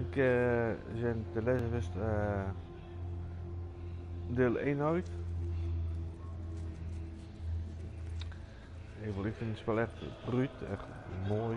Ik zijn de lessenwest deel 1 uit. Ik vind het spel echt bruut, echt mooi.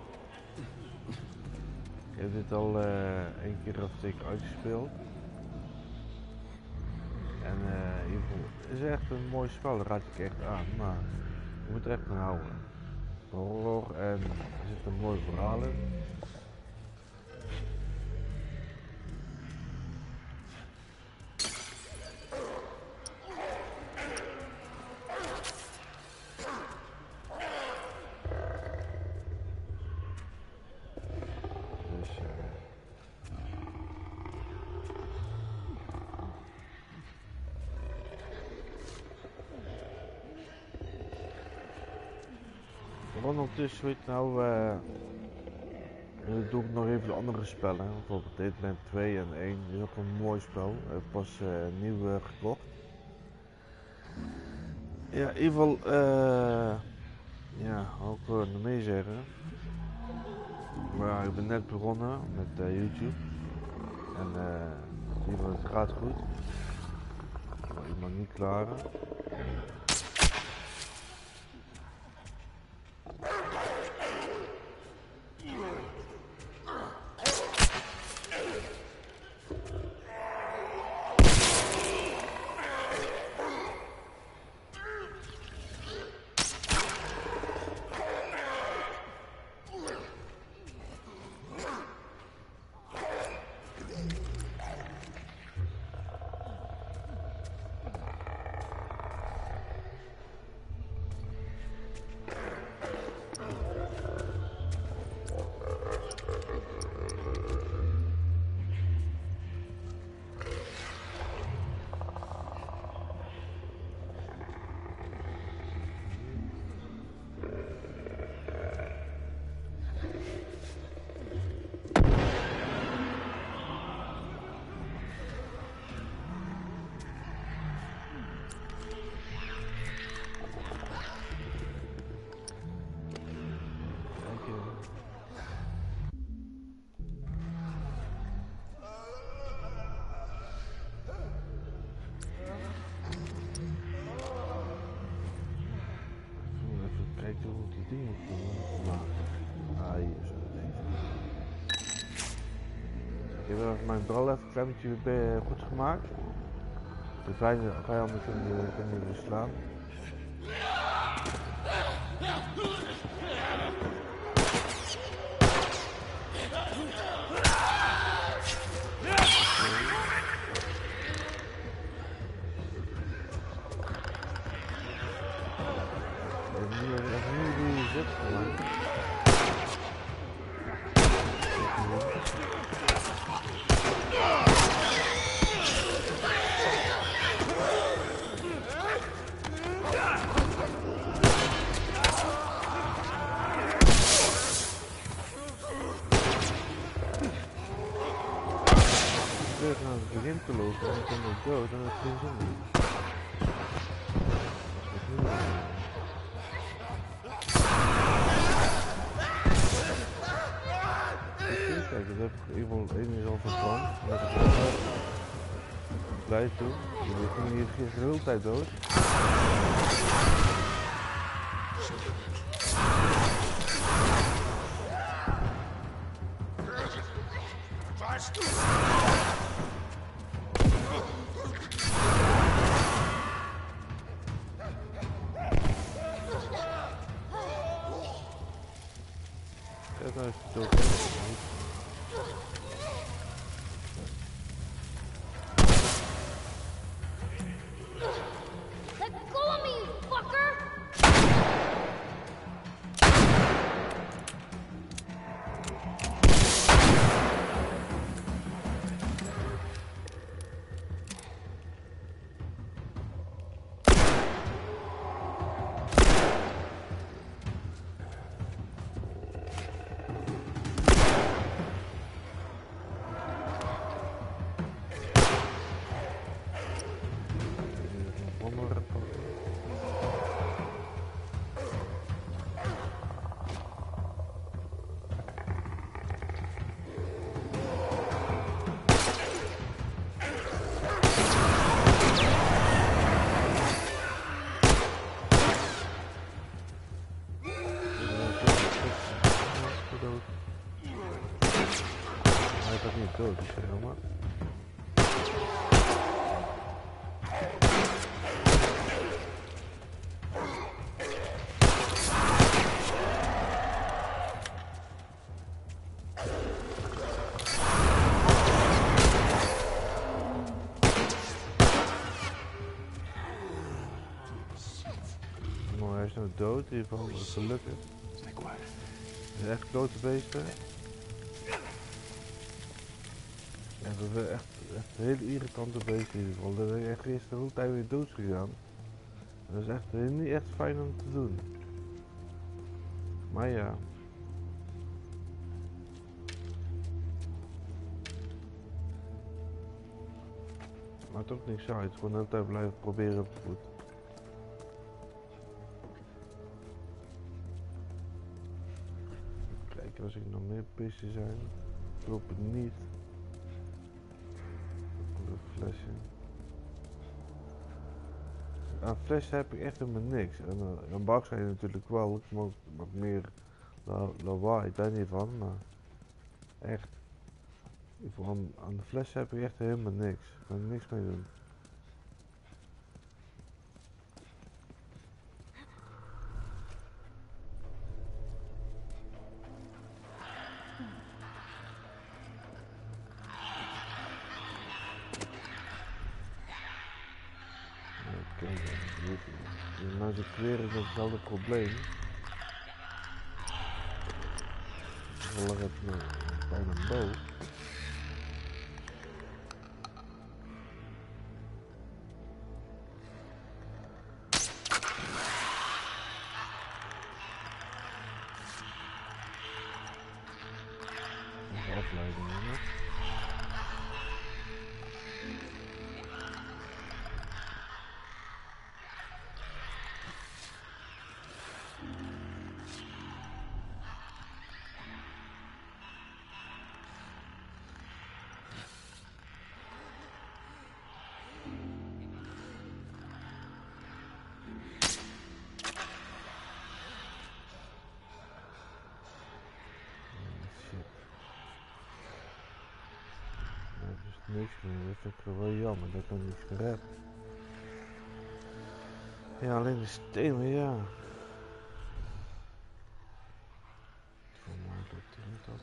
Ik heb dit al één keer of twee keer uitgespeeld. En in ieder geval, het is echt een mooi spel, dat raad ik echt aan, maar je moet er echt van houden. Horror en er zit een mooi verhaal in. Ondertussen, weet je nou, doe ik nog even de andere spellen. Bijvoorbeeld Deadland 2 en 1, die is ook een mooi spel. Pas nieuw gekocht. Ja, in ieder geval, ja, ook nog mee zeggen. Maar ik ben net begonnen met YouTube. En in ieder geval, het gaat goed. Maar ik mag niet klaren. Ik heb mijn bral even een klein beetje goed gemaakt. De vijanden kunnen we slaan. Naar het begin te lopen en dan ben ik dood en dat is geen zin meer. Kijk, dat heb ik iemand één is al verbrand. Dat heb ik ook blij toe. Ik ging hier de hele tijd dood. Kijk nou eens dood. nog niet dood, dus zeg maar. Hij is nou dood, in ieder geval gelukkig. Het zijn echt grote beesten. Ja, dat zijn echt hele irritante beesten in ieder geval. Dat is echt eerst de hele tijd weer dood gegaan. Dat is echt niet echt fijn om te doen. Maar ja. Maakt ook niks uit, gewoon de hele tijd blijven proberen op voet. Kijken als ik nog meer beesten zijn. Ik hoop het niet. Een flesje. Aan flessen heb ik echt helemaal niks. En een bak zijn natuurlijk wel, ik mag meer lawaai, daar niet van, maar echt. Aan de flessen heb ik echt helemaal niks. Ik kan er niks mee doen. Oké, nou de kleren is hetzelfde probleem. Toevallig heb ik bijna een bow. Afleiding, hè? Niks meer, dat vind ik wel jammer, dat ik nog niets gered. Ja, alleen de stenen, ja. Voor mij doet hij niet op.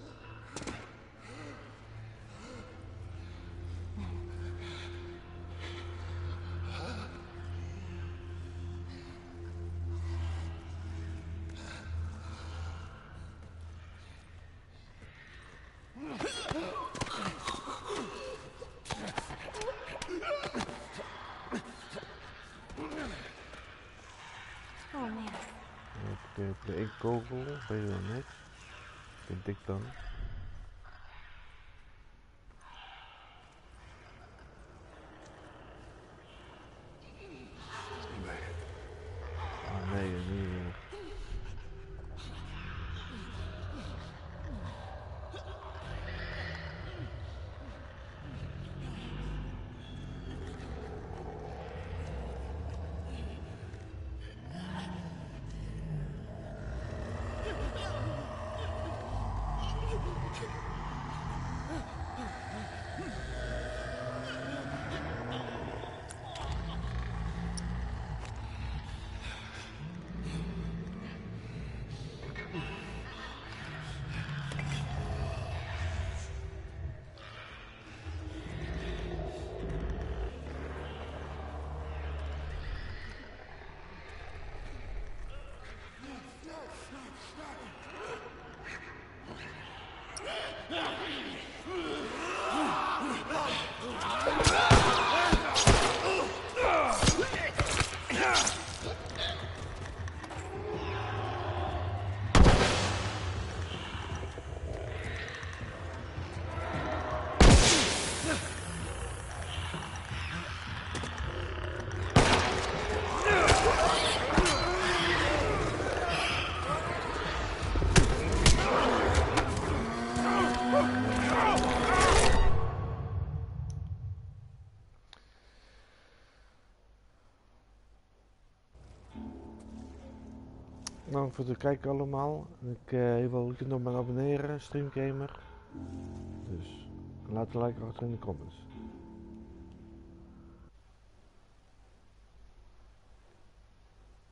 Ik heb de één kogel, weet je wel niks. Vind ik dan. Ah nee, niet meer. Bedankt voor het kijken allemaal. Ik wil nog maar abonneren, Streamgamer. Dus Laat een like achter in de comments.